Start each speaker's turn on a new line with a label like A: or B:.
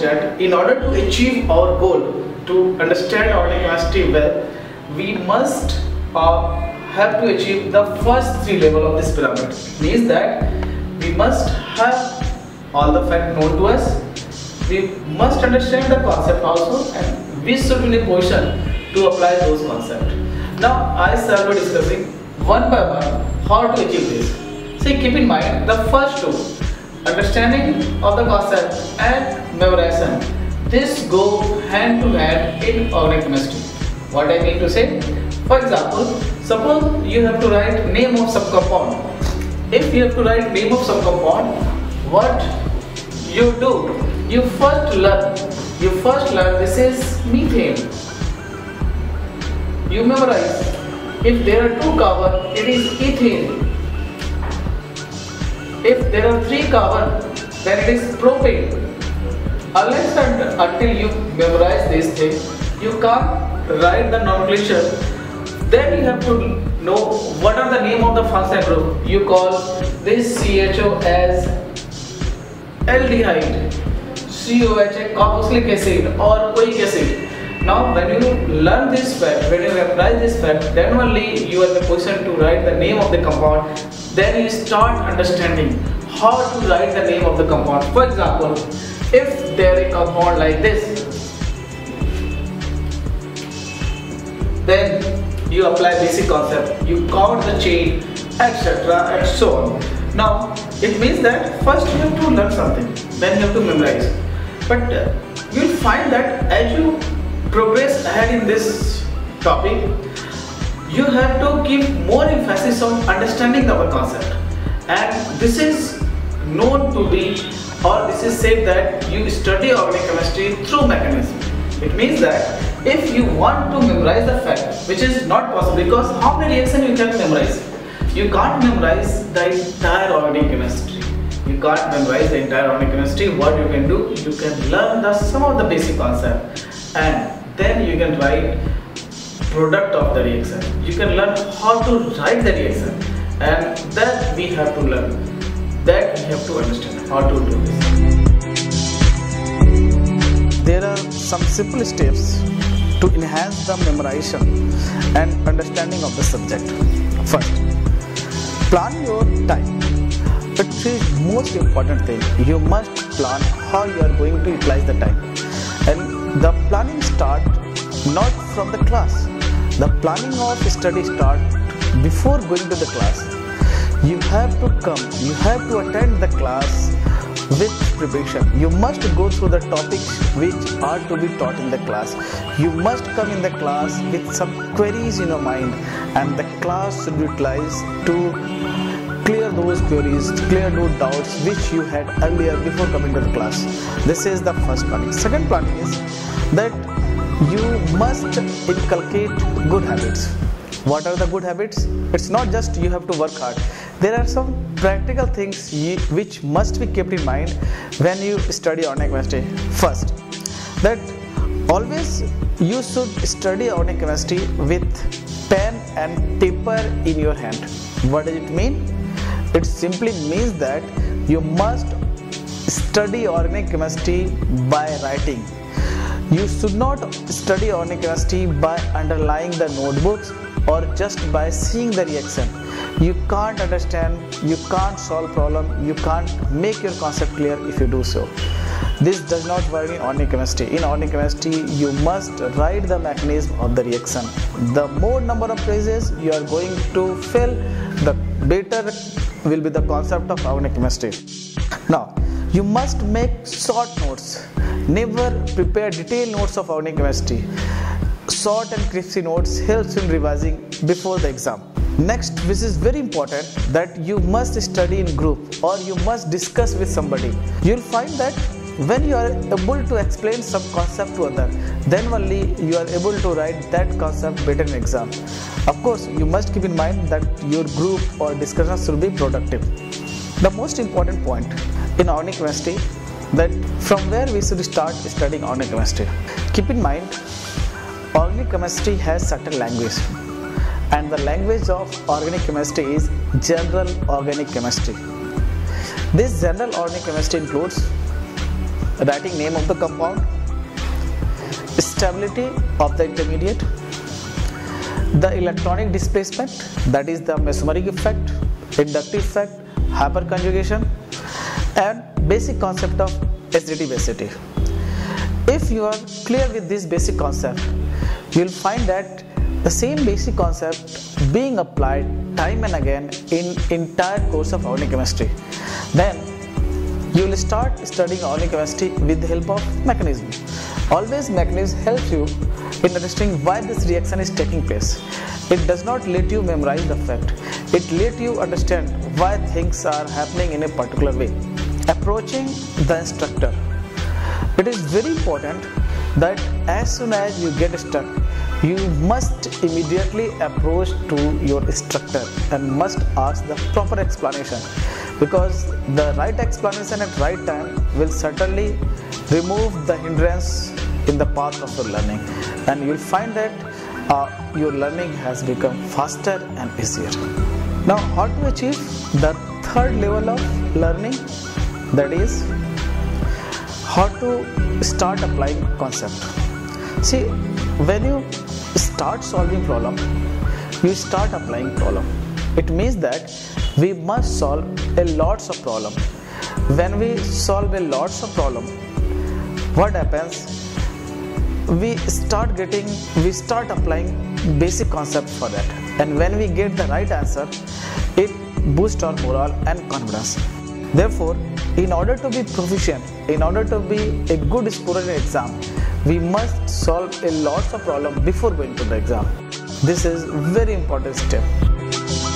A: understand, in order to achieve our goal, to understand organic chemistry well, we must have to achieve the first three levels of this pyramid. Means that we must have all the facts known to us, we must understand the concept also, and we should be in a position to apply those concepts. Now I shall be discussing one by one how to achieve this. See, keep in mind the first two, understanding of the concept and memorization. This go hand to hand in organic chemistry. What I mean to say? For example, suppose you have to write name of some compound. If you have to write name of some compound, what you do? You first learn this is methane. You memorize. If there are 2 carbon, it is ethane. If there are 3 carbon, then it is propane. Unless and until you memorize these things, you can't write the nomenclature. Then you have to know what are the name of the functional group. You call this CHO as aldehyde, COH carboxylic acid or oic acid. Now when you learn this fact, when you memorize this fact, then only you are in the position to write the name of the compound. Then you start understanding how to write the name of the compound. For example, if there is a compound like this, then you apply basic concept, you count the chain, etc. and so on. Now it means that first you have to learn something, then you have to memorize. But you will find that as you progress ahead in this topic, you have to give more emphasis on understanding our concept. And this is known to be, or this is said that you study organic chemistry through mechanism. It means that if you want to memorize the fact, which is not possible, because how many reactions you can memorize? You can't memorize the entire organic chemistry. You can't memorize the entire organic chemistry. What you can do, you can learn some of the basic concept, and then you can write product of the reaction. You can learn how to write the reaction, and that we have to learn. That we have to understand how to do this. There are some simple steps to enhance the memorization and understanding of the subject. First, plan your time. It is most important thing. You must plan how you are going to utilize the time. And the planning start not from the class. The planning of study start before going to the class. You have to come, you have to attend the class with preparation. You must go through the topics which are to be taught in the class. You must come in the class with some queries in your mind, and the class should be utilized to clear those queries, clear those doubts which you had earlier before coming to the class. This is the first planning. Second planning is that you must inculcate good habits. What are the good habits? It's not just you have to work hard. There are some practical things which must be kept in mind when you study organic chemistry. First, that always you should study organic chemistry with pen and paper in your hand. What does it mean? It simply means that you must study organic chemistry by writing. You should not study organic chemistry by underlying the notebooks or just by seeing the reaction. You can't understand, you can't solve problem, you can't make your concept clear if you do so. This does not work in organic chemistry. In organic chemistry, you must write the mechanism of the reaction. The more number of pages you are going to fill, the better will be the concept of organic chemistry. Now, you must make short notes. Never prepare detailed notes of organic chemistry. Short and crispy notes helps in revising before the exam. Next, which is very important, that you must study in group or you must discuss with somebody. You will find that when you are able to explain some concept to other, then only you are able to write that concept better in exam. Of course, you must keep in mind that your group or discussion should be productive. The most important point in organic chemistry, that from where we should start studying organic chemistry. Keep in mind, organic chemistry has certain language, and the language of organic chemistry is general organic chemistry. This general organic chemistry includes writing name of the compound, stability of the intermediate, the electronic displacement, that is the mesmeric effect, inductive effect, hyperconjugation, and basic concept of additivity. If you are clear with this basic concept, you will find that the same basic concept being applied time and again in entire course of organic chemistry. Then you will start studying organic chemistry with the help of mechanism. Always mechanism helps you in understanding why this reaction is taking place. It does not let you memorize the fact. It let you understand why things are happening in a particular way. Approaching the instructor. It is very important that as soon as you get stuck, you must immediately approach to your instructor and must ask the proper explanation, because the right explanation at right time will certainly remove the hindrance in the path of your learning, and you will find that your learning has become faster and easier. Now, how to achieve the third level of learning, that is how to start applying concept. See, when you start solving problem, you start applying problem. It means that we must solve a lots of problem. When we solve a lots of problem, what happens? We start applying basic concept for that, and when we get the right answer, it boosts our morale and confidence. Therefore, in order to be proficient, in order to be a good scorer in exam, we must solve a lot of problem before going to the exam. This is very important step.